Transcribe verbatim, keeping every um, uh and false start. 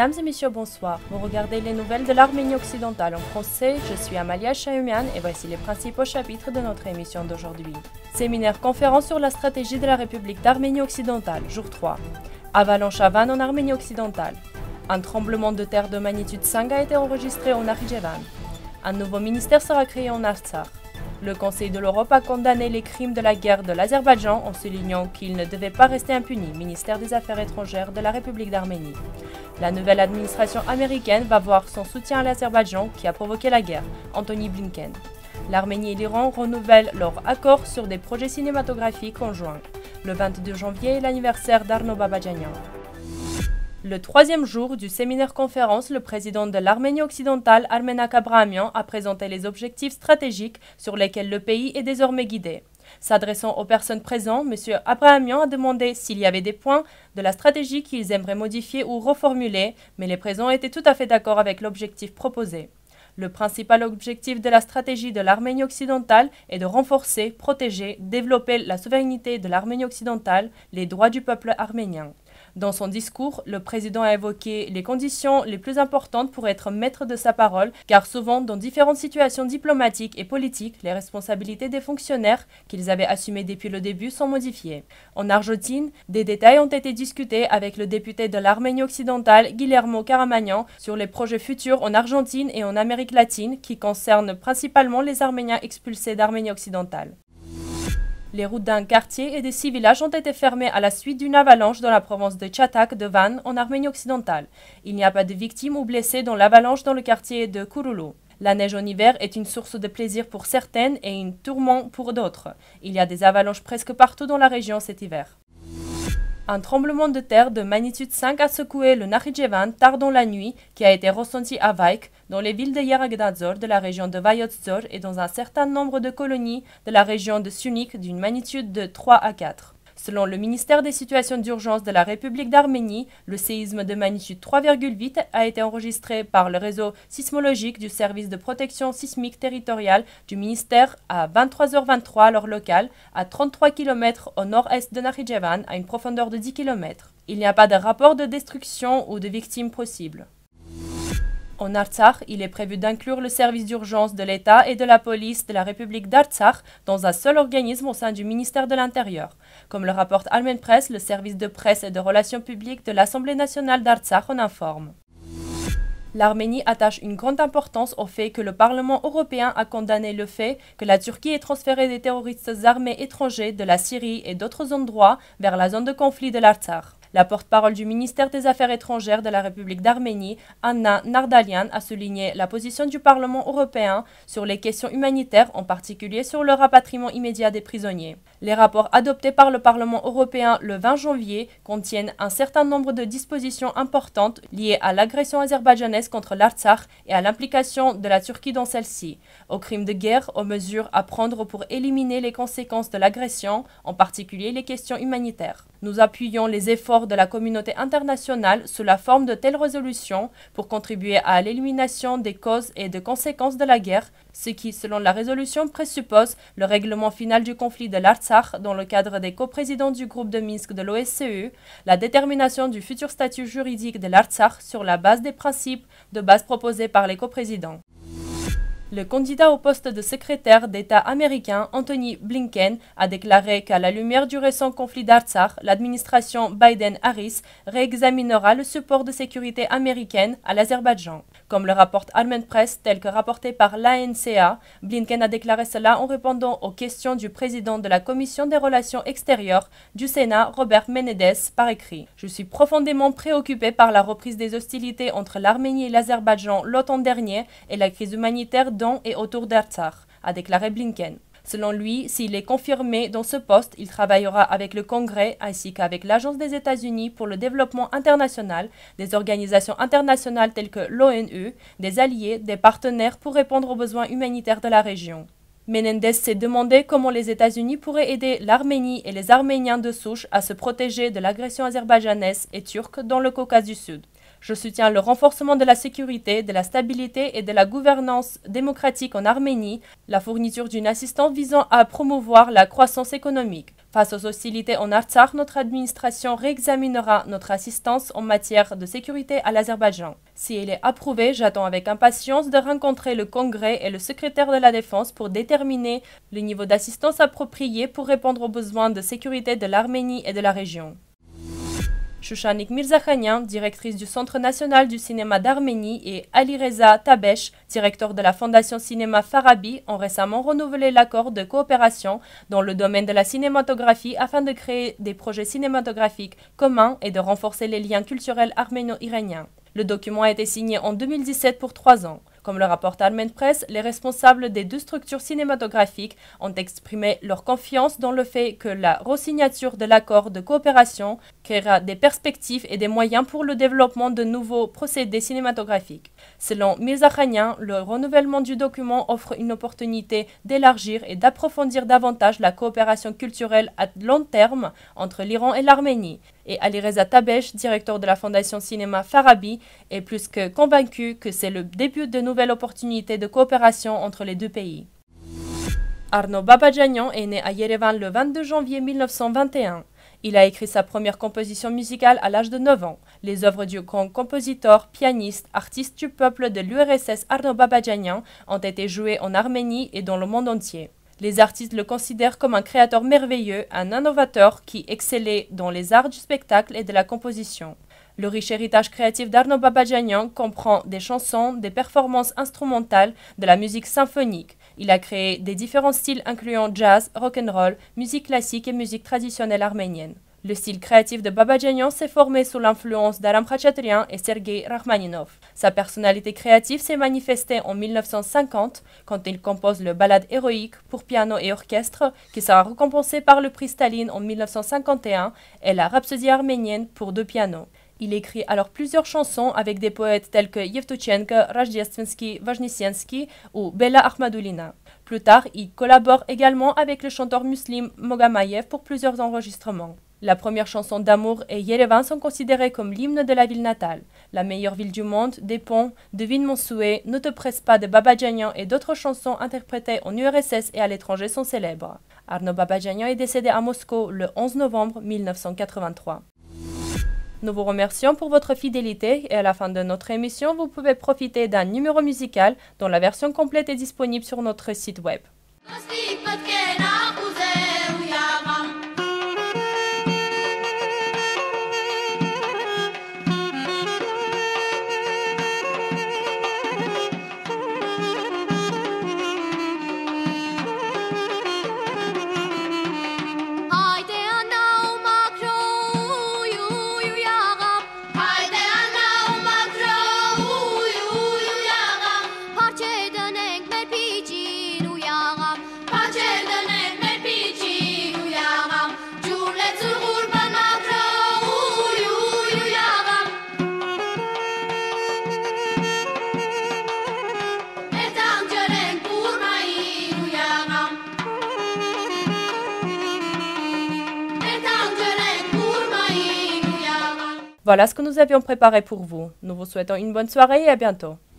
Mesdames et messieurs, bonsoir. Vous regardez les nouvelles de l'Arménie occidentale en français. Je suis Amalia Chahoumian et voici les principaux chapitres de notre émission d'aujourd'hui. Séminaire conférence sur la stratégie de la République d'Arménie occidentale, jour trois. Avalanche à Van en Arménie occidentale. Un tremblement de terre de magnitude cinq a été enregistré en Nakhitchevan. Un nouveau ministère sera créé en Artsakh. Le Conseil de l'Europe a condamné les crimes de la guerre de l'Azerbaïdjan en soulignant qu'il ne devait pas rester impuni, ministère des Affaires étrangères de la République d'Arménie. La nouvelle administration américaine va voir son soutien à l'Azerbaïdjan qui a provoqué la guerre, Anthony Blinken. L'Arménie et l'Iran renouvellent leur accord sur des projets cinématographiques en juin. Le vingt-deux janvier est l'anniversaire d'Arnaud Babadjanian. Le troisième jour du séminaire-conférence, le président de l'Arménie occidentale, Armenak Abrahamian, a présenté les objectifs stratégiques sur lesquels le pays est désormais guidé. S'adressant aux personnes présentes, M. Abrahamian a demandé s'il y avait des points de la stratégie qu'ils aimeraient modifier ou reformuler, mais les présents étaient tout à fait d'accord avec l'objectif proposé. Le principal objectif de la stratégie de l'Arménie occidentale est de renforcer, protéger, développer la souveraineté de l'Arménie occidentale, les droits du peuple arménien. Dans son discours, le président a évoqué les conditions les plus importantes pour être maître de sa parole, car souvent, dans différentes situations diplomatiques et politiques, les responsabilités des fonctionnaires qu'ils avaient assumées depuis le début sont modifiées. En Argentine, des détails ont été discutés avec le député de l'Arménie occidentale, Guillermo Caramagnan, sur les projets futurs en Argentine et en Amérique latine qui concernent principalement les Arméniens expulsés d'Arménie occidentale. Les routes d'un quartier et des six villages ont été fermées à la suite d'une avalanche dans la province de Çatak de Van en Arménie occidentale. Il n'y a pas de victimes ou blessés dans l'avalanche dans le quartier de Kurulu. La neige en hiver est une source de plaisir pour certaines et une tourment pour d'autres. Il y a des avalanches presque partout dans la région cet hiver. Un tremblement de terre de magnitude cinq a secoué le Nakhitchevan tard dans la nuit, qui a été ressenti à Vaik, dans les villes de Yaragdadzor de la région de Vayotzor et dans un certain nombre de colonies de la région de Sunik d'une magnitude de trois à quatre. Selon le ministère des situations d'urgence de la République d'Arménie, le séisme de magnitude trois virgule huit a été enregistré par le réseau sismologique du service de protection sismique territoriale du ministère à vingt-trois heures vingt-trois à l'heure locale, à trente-trois kilomètres au nord-est de Nakhitchevan, à une profondeur de dix kilomètres. Il n'y a pas de rapport de destruction ou de victimes possibles. En Artsakh, il est prévu d'inclure le service d'urgence de l'État et de la police de la République d'Artsakh dans un seul organisme au sein du ministère de l'Intérieur. Comme le rapporte Almen Press, le service de presse et de relations publiques de l'Assemblée nationale d'Artsakh en informe. L'Arménie attache une grande importance au fait que le Parlement européen a condamné le fait que la Turquie ait transféré des terroristes armés étrangers de la Syrie et d'autres endroits vers la zone de conflit de l'Artsakh. La porte-parole du ministère des Affaires étrangères de la République d'Arménie, Anna Nardalian, a souligné la position du Parlement européen sur les questions humanitaires, en particulier sur le rapatriement immédiat des prisonniers. Les rapports adoptés par le Parlement européen le vingt janvier contiennent un certain nombre de dispositions importantes liées à l'agression azerbaïdjanaise contre l'Artsakh et à l'implication de la Turquie dans celle-ci, aux crimes de guerre, aux mesures à prendre pour éliminer les conséquences de l'agression, en particulier les questions humanitaires. Nous appuyons les efforts de la communauté internationale sous la forme de telles résolutions pour contribuer à l'élimination des causes et des conséquences de la guerre, ce qui, selon la résolution, présuppose le règlement final du conflit de l'Artsakh dans le cadre des coprésidents du groupe de Minsk de l'O S C E, la détermination du futur statut juridique de l'Artsakh sur la base des principes de base proposés par les coprésidents. Le candidat au poste de secrétaire d'État américain, Anthony Blinken, a déclaré qu'à la lumière du récent conflit d'Artsakh, l'administration Biden-Harris réexaminera le support de sécurité américaine à l'Azerbaïdjan. Comme le rapporte Almen Press, tel que rapporté par l'A N C A, Blinken a déclaré cela en répondant aux questions du président de la Commission des relations extérieures du Sénat, Robert Menendez, par écrit. « Je suis profondément préoccupé par la reprise des hostilités entre l'Arménie et l'Azerbaïdjan l'automne dernier et la crise humanitaire dans et autour d'Artsakh », a déclaré Blinken. Selon lui, s'il est confirmé dans ce poste, il travaillera avec le Congrès ainsi qu'avec l'Agence des États-Unis pour le développement international, des organisations internationales telles que l'ONU, des alliés, des partenaires pour répondre aux besoins humanitaires de la région. Menendez s'est demandé comment les États-Unis pourraient aider l'Arménie et les Arméniens de souche à se protéger de l'agression azerbaïdjanaise et turque dans le Caucase du Sud. Je soutiens le renforcement de la sécurité, de la stabilité et de la gouvernance démocratique en Arménie, la fourniture d'une assistance visant à promouvoir la croissance économique. Face aux hostilités en Artsakh, notre administration réexaminera notre assistance en matière de sécurité à l'Azerbaïdjan. Si elle est approuvée, j'attends avec impatience de rencontrer le Congrès et le secrétaire de la Défense pour déterminer le niveau d'assistance approprié pour répondre aux besoins de sécurité de l'Arménie et de la région. Shushanik Mirzakhanian, directrice du Centre national du cinéma d'Arménie, et Alireza Tabesh, directeur de la Fondation Cinéma Farabi, ont récemment renouvelé l'accord de coopération dans le domaine de la cinématographie afin de créer des projets cinématographiques communs et de renforcer les liens culturels arméno-iraniens. Le document a été signé en deux mille dix-sept pour trois ans. Comme le rapporte Armen Press, les responsables des deux structures cinématographiques ont exprimé leur confiance dans le fait que la resignature de l'accord de coopération créera des perspectives et des moyens pour le développement de nouveaux procédés cinématographiques. Selon Mirzakhanian, le renouvellement du document offre une opportunité d'élargir et d'approfondir davantage la coopération culturelle à long terme entre l'Iran et l'Arménie. Et Alireza Tabesh, directeur de la Fondation Cinéma Farabi, est plus que convaincu que c'est le début de nouvelles opportunités de coopération entre les deux pays. Arnaud Babadjanian est né à Yerevan le vingt-deux janvier mille neuf cent vingt et un. Il a écrit sa première composition musicale à l'âge de neuf ans. Les œuvres du grand compositeur, pianiste, artiste du peuple de l'U R S S Arnaud Babadjanian ont été jouées en Arménie et dans le monde entier. Les artistes le considèrent comme un créateur merveilleux, un innovateur qui excellait dans les arts du spectacle et de la composition. Le riche héritage créatif d'Arnaud Babadjanian comprend des chansons, des performances instrumentales, de la musique symphonique. Il a créé des différents styles incluant jazz, rock'n'roll, musique classique et musique traditionnelle arménienne. Le style créatif de Babadjanian s'est formé sous l'influence d'Aram Khachatrian et Sergei Rachmaninov. Sa personnalité créative s'est manifestée en mille neuf cent cinquante quand il compose le ballade héroïque pour piano et orchestre qui sera récompensé par le prix Staline en mille neuf cent cinquante et un et la Rhapsodie arménienne pour deux pianos. Il écrit alors plusieurs chansons avec des poètes tels que Yevtuchenko, Rajdiastinsky, Vazhnesiensky ou Bella Ahmadoulina. Plus tard, il collabore également avec le chanteur Muslim Mogamayev pour plusieurs enregistrements. La première chanson d'amour et Yerevan sont considérées comme l'hymne de la ville natale. La meilleure ville du monde, Des ponts, Devine mon souhait, Ne te presse pas de Babadjanian et d'autres chansons interprétées en U R S S et à l'étranger sont célèbres. Arnaud Babadjanian est décédé à Moscou le onze novembre mille neuf cent quatre-vingt-trois. Nous vous remercions pour votre fidélité et à la fin de notre émission, vous pouvez profiter d'un numéro musical dont la version complète est disponible sur notre site web. Voilà ce que nous avions préparé pour vous. Nous vous souhaitons une bonne soirée et à bientôt.